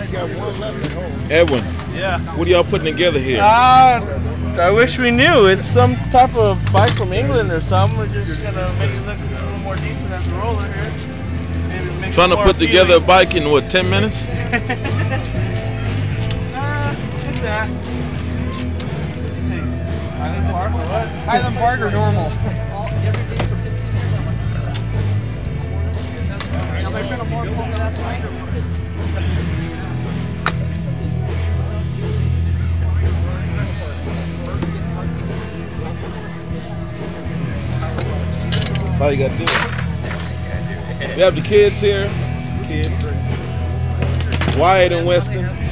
got one left at home. Edwin. Yeah. What are y'all putting together here? I wish we knew. It's some type of bike from England or something. We're just gonna make it look a little more decent as a roller here. Maybe make Trying it to more put together a appealing. bike in what, 10 minutes? Like that. Let's see. Highland Park or what? Highland Park or normal? That's all you gotta do. We have the kids here. Kids. Wyatt and Weston.